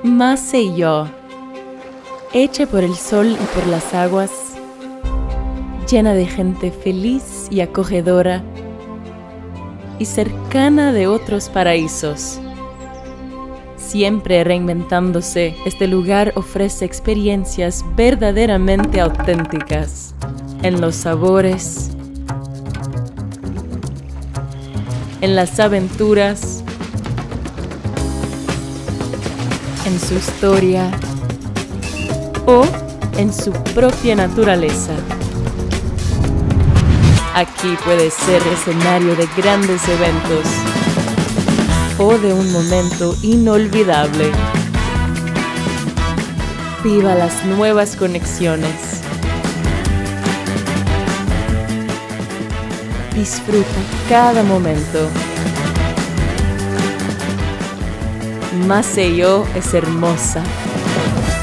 Maceió, hecha por el sol y por las aguas, llena de gente feliz y acogedora y cercana de otros paraísos. Siempre reinventándose, este lugar ofrece experiencias verdaderamente auténticas en los sabores, en las aventuras, en su historia o en su propia naturaleza. Aquí puede ser escenario de grandes eventos o de un momento inolvidable. Viva las nuevas conexiones. Disfruta cada momento. Maceió es hermosa.